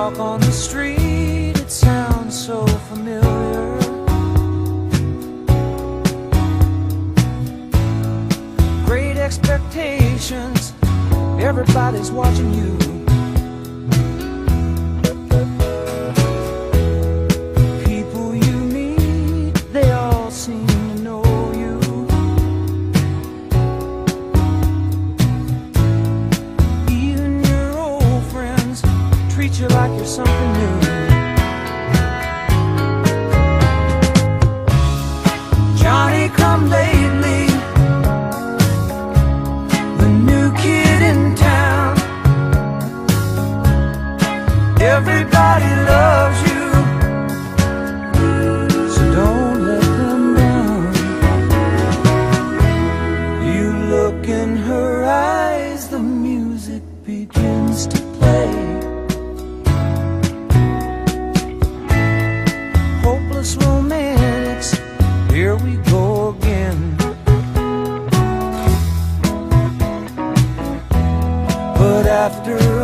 talk on the street, it sounds so familiar. Great expectations, everybody's watching you. People you meet, they all seem to know you. Even your old friends treat you like you're something new. Johnny come lately, the new kid in town. Everybody loves you, so don't let them down. You look in her eyes, the music begins to play. Hopeless romantics, here we go again. But after